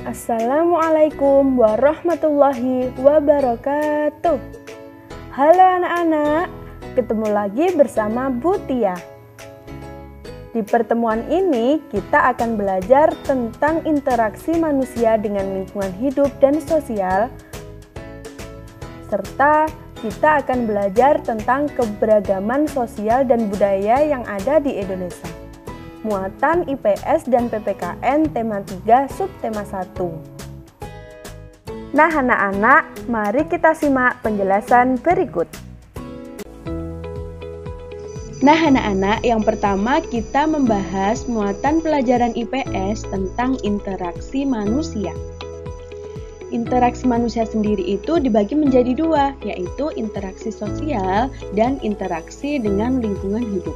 Assalamualaikum warahmatullahi wabarakatuh. Halo anak-anak, ketemu lagi bersama Bu Tia. Di pertemuan ini kita akan belajar tentang interaksi manusia dengan lingkungan hidup dan sosial, serta kita akan belajar tentang keberagaman sosial dan budaya yang ada di Indonesia. Muatan IPS dan PPKN tema 3 subtema 1. Nah anak-anak, mari kita simak penjelasan berikut. Nah anak-anak, yang pertama kita membahas muatan pelajaran IPS tentang interaksi manusia. Interaksi manusia sendiri itu dibagi menjadi dua, yaitu interaksi sosial dan interaksi dengan lingkungan hidup.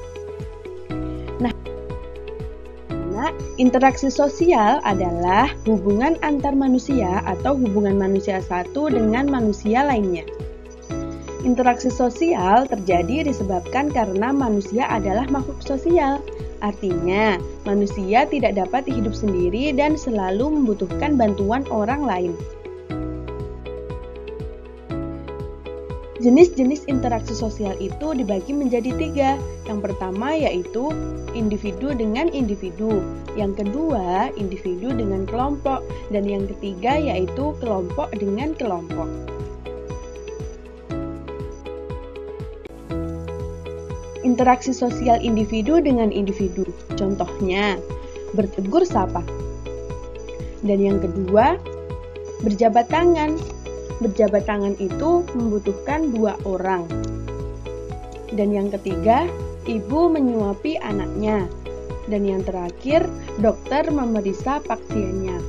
Interaksi sosial adalah hubungan antar manusia atau hubungan manusia satu dengan manusia lainnya. Interaksi sosial terjadi disebabkan karena manusia adalah makhluk sosial. Artinya, manusia tidak dapat hidup sendiri dan selalu membutuhkan bantuan orang lain. Jenis-jenis interaksi sosial itu dibagi menjadi tiga. Yang pertama yaitu individu dengan individu, yang kedua individu dengan kelompok, dan yang ketiga yaitu kelompok dengan kelompok. Interaksi sosial individu dengan individu, contohnya bertegur sapa. Dan yang kedua, berjabat tangan. Berjabat tangan itu membutuhkan 2 orang. Dan yang ketiga, ibu menyuapi anaknya. Dan yang terakhir, dokter memeriksa pasiennya.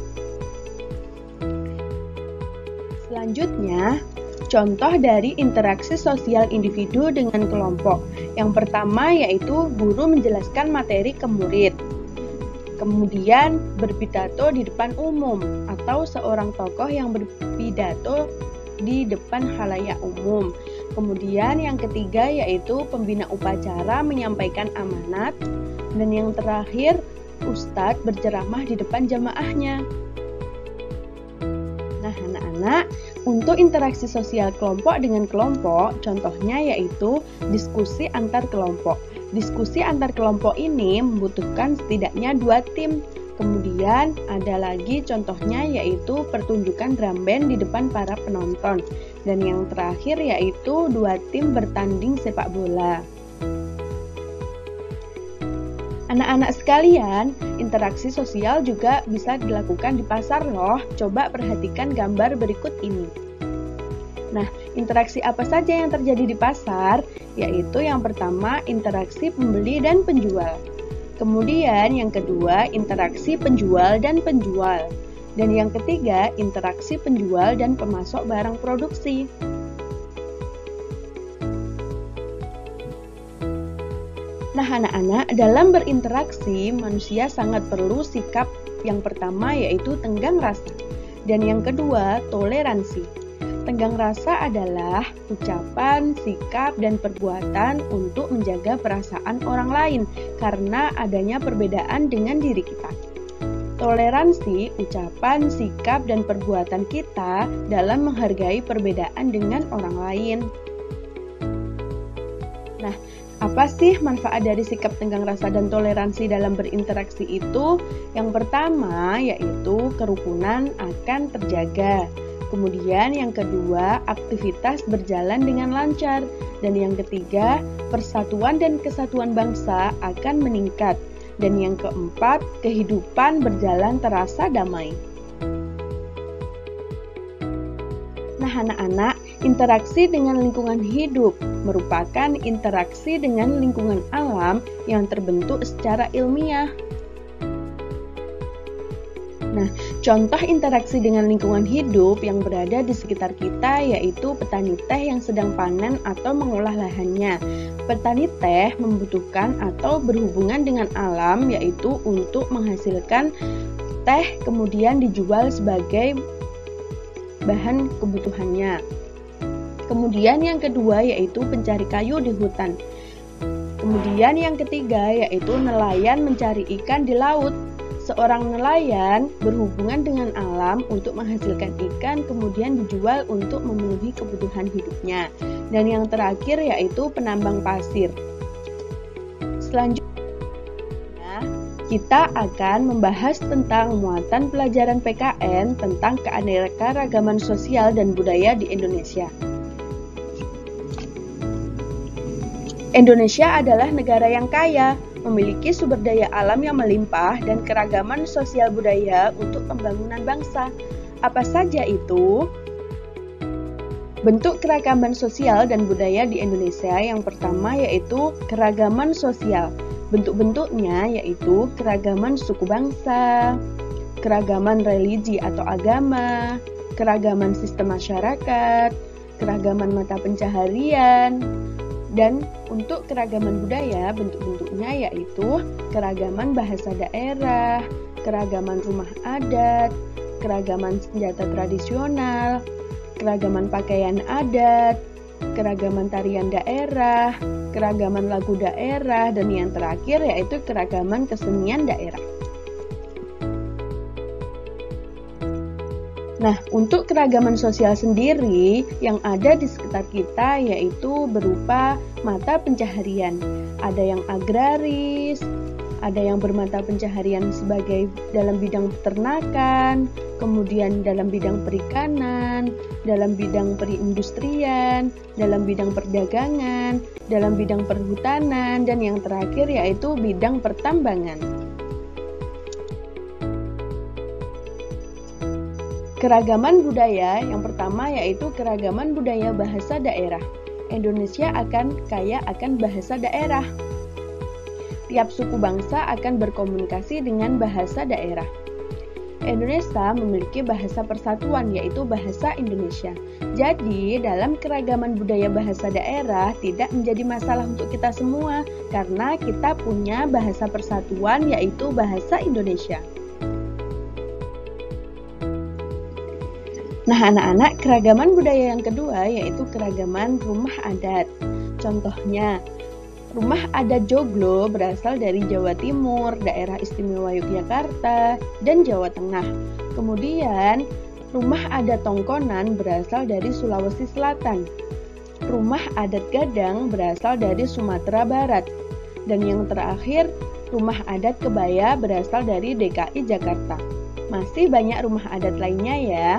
Selanjutnya, contoh dari interaksi sosial individu dengan kelompok. Yang pertama yaitu guru menjelaskan materi ke murid. Kemudian berpidato di depan umum atau seorang tokoh yang berpidato di depan khalayak umum. Kemudian yang ketiga yaitu pembina upacara menyampaikan amanat. Dan yang terakhir, ustadz berceramah di depan jamaahnya. Nah anak-anak, untuk interaksi sosial kelompok dengan kelompok, contohnya yaitu diskusi antar kelompok. Diskusi antar kelompok ini membutuhkan setidaknya 2 tim. Kemudian ada lagi contohnya yaitu pertunjukan drum band di depan para penonton. Dan yang terakhir yaitu 2 tim bertanding sepak bola. Anak-anak sekalian, interaksi sosial juga bisa dilakukan di pasar loh. Coba perhatikan gambar berikut ini. Nah, interaksi apa saja yang terjadi di pasar? Yaitu yang pertama, interaksi pembeli dan penjual. Kemudian yang kedua, interaksi penjual dan penjual. Dan yang ketiga, interaksi penjual dan pemasok barang produksi. Nah anak-anak, dalam berinteraksi, manusia sangat perlu sikap yang pertama yaitu tenggang rasa. Dan yang kedua, toleransi. Tenggang rasa adalah ucapan, sikap, dan perbuatan untuk menjaga perasaan orang lain karena adanya perbedaan dengan diri kita. Toleransi, ucapan, sikap, dan perbuatan kita dalam menghargai perbedaan dengan orang lain. Nah, apa sih manfaat dari sikap tenggang rasa dan toleransi dalam berinteraksi itu? Yang pertama yaitu kerukunan akan terjaga. Kemudian yang kedua, aktivitas berjalan dengan lancar. Dan yang ketiga, persatuan dan kesatuan bangsa akan meningkat. Dan yang keempat, kehidupan berjalan terasa damai. Nah anak-anak, interaksi dengan lingkungan hidup merupakan interaksi dengan lingkungan alam yang terbentuk secara ilmiah. Nah, contoh interaksi dengan lingkungan hidup yang berada di sekitar kita yaitu petani teh yang sedang panen atau mengolah lahannya. Petani teh membutuhkan atau berhubungan dengan alam yaitu untuk menghasilkan teh kemudian dijual sebagai bahan kebutuhannya. Kemudian yang kedua yaitu pencari kayu di hutan. Kemudian yang ketiga yaitu nelayan mencari ikan di laut. Seorang nelayan berhubungan dengan alam untuk menghasilkan ikan, kemudian dijual untuk memenuhi kebutuhan hidupnya. Dan yang terakhir yaitu penambang pasir. Selanjutnya, kita akan membahas tentang muatan pelajaran PKN tentang keanekaragaman sosial dan budaya di Indonesia. Indonesia adalah negara yang kaya, memiliki sumber daya alam yang melimpah dan keragaman sosial budaya untuk pembangunan bangsa. Apa saja itu? Bentuk keragaman sosial dan budaya di Indonesia yang pertama yaitu keragaman sosial. Bentuk-bentuknya yaitu keragaman suku bangsa, keragaman religi atau agama, keragaman sistem masyarakat, keragaman mata pencaharian. Dan untuk keragaman budaya, bentuk-bentuknya yaitu keragaman bahasa daerah, keragaman rumah adat, keragaman senjata tradisional, keragaman pakaian adat, keragaman tarian daerah, keragaman lagu daerah, dan yang terakhir yaitu keragaman kesenian daerah. Nah, untuk keragaman sosial sendiri yang ada di sekitar kita yaitu berupa mata pencaharian. Ada yang agraris, ada yang bermata pencaharian sebagai dalam bidang peternakan, kemudian dalam bidang perikanan, dalam bidang perindustrian, dalam bidang perdagangan, dalam bidang perhutanan, dan yang terakhir yaitu bidang pertambangan. Keragaman budaya yang pertama yaitu keragaman budaya bahasa daerah. Indonesia akan kaya akan bahasa daerah. Tiap suku bangsa akan berkomunikasi dengan bahasa daerah. Indonesia memiliki bahasa persatuan yaitu bahasa Indonesia. Jadi, dalam keragaman budaya bahasa daerah tidak menjadi masalah untuk kita semua karena kita punya bahasa persatuan yaitu bahasa Indonesia. Nah, anak-anak, keragaman budaya yang kedua yaitu keragaman rumah adat. Contohnya, rumah adat Joglo berasal dari Jawa Timur, Daerah Istimewa Yogyakarta, dan Jawa Tengah. Kemudian, rumah adat Tongkonan berasal dari Sulawesi Selatan. Rumah adat Gadang berasal dari Sumatera Barat. Dan yang terakhir, rumah adat Kebaya berasal dari DKI Jakarta. Masih banyak rumah adat lainnya ya.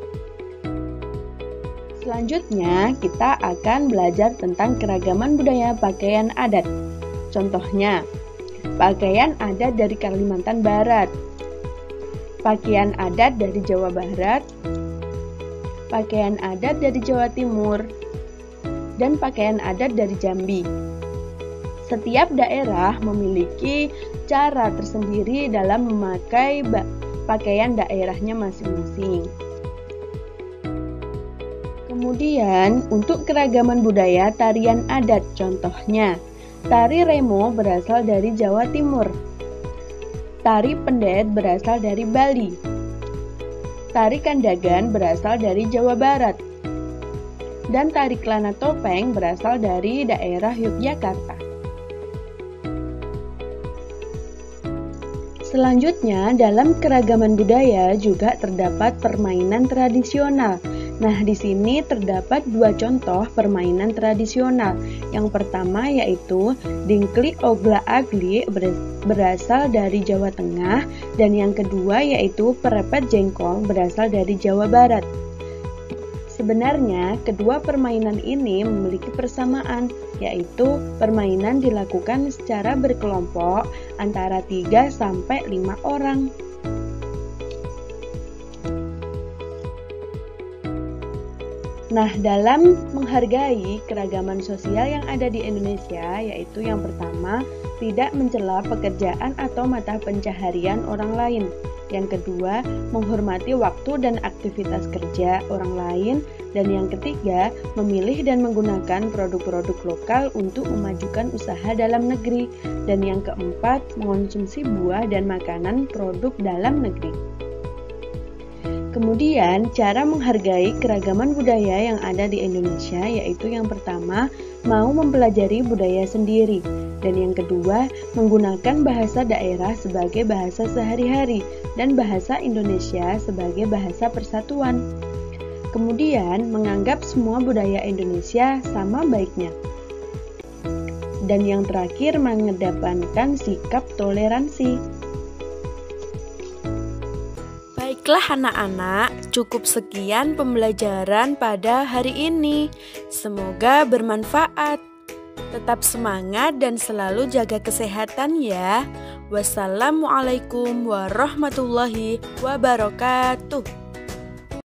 Selanjutnya, kita akan belajar tentang keragaman budaya pakaian adat. Contohnya, pakaian adat dari Kalimantan Barat, pakaian adat dari Jawa Barat, pakaian adat dari Jawa Timur, dan pakaian adat dari Jambi. Setiap daerah memiliki cara tersendiri dalam memakai pakaian daerahnya masing-masing. Kemudian, untuk keragaman budaya tarian adat, contohnya, tari remo berasal dari Jawa Timur, tari pendet berasal dari Bali, tari kandagan berasal dari Jawa Barat, dan tari kelana topeng berasal dari daerah Yogyakarta. Selanjutnya, dalam keragaman budaya juga terdapat permainan tradisional. Nah, di sini terdapat dua contoh permainan tradisional. Yang pertama yaitu Dingklik Ogla Agli berasal dari Jawa Tengah, dan yang kedua yaitu Perepet Jengkol berasal dari Jawa Barat. Sebenarnya, kedua permainan ini memiliki persamaan, yaitu permainan dilakukan secara berkelompok antara 3 sampai 5 orang. Nah, dalam menghargai keragaman sosial yang ada di Indonesia, yaitu yang pertama, tidak mencela pekerjaan atau mata pencaharian orang lain. Yang kedua, menghormati waktu dan aktivitas kerja orang lain. Dan yang ketiga, memilih dan menggunakan produk-produk lokal untuk memajukan usaha dalam negeri. Dan yang keempat, mengonsumsi buah dan makanan produk dalam negeri. Kemudian, cara menghargai keragaman budaya yang ada di Indonesia yaitu yang pertama, mau mempelajari budaya sendiri, dan yang kedua, menggunakan bahasa daerah sebagai bahasa sehari-hari dan bahasa Indonesia sebagai bahasa persatuan. Kemudian, menganggap semua budaya Indonesia sama baiknya. Dan yang terakhir, mengedepankan sikap toleransi. Baiklah anak-anak, cukup sekian pembelajaran pada hari ini. Semoga bermanfaat. Tetap semangat dan selalu jaga kesehatan ya. Wassalamualaikum warahmatullahi wabarakatuh.